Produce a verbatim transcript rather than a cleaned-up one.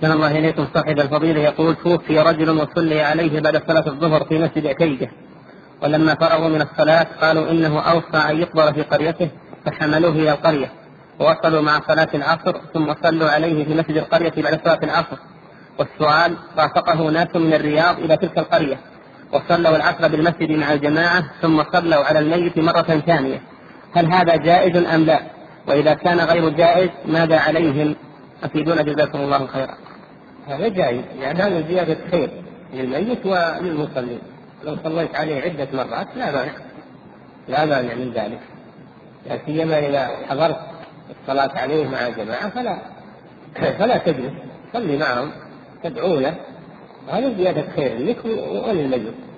كان الله إليكم صاحب الفضيلة يقول: توفي رجل وصلي عليه بعد صلاة الظهر في مسجد عتيجة، ولما فرغوا من الصلاة قالوا إنه أوصى أن يقبر في قريته، فحملوه إلى القرية ووصلوا مع صلاة العصر ثم صلوا عليه في مسجد القرية بعد صلاة العصر. والسؤال: رافقه ناس من الرياض إلى تلك القرية وصلوا العصر بالمسجد مع الجماعة ثم صلوا على الميت مرة ثانية، هل هذا جائز أم لا؟ وإذا كان غير جائز ماذا عليهم؟ أفيدونا جزاكم الله خيرا. هذا جائز، يعني هذا زيادة خير للميت وللمصلين. لو صليت عليه عدة مرات لا مانع، لا مانع من ذلك، لا سيما إذا حضرت الصلاة عليه مع جماعة فلا فلا تجلس، صلي معهم تدعو له، هذا زيادة خير لك وللميت.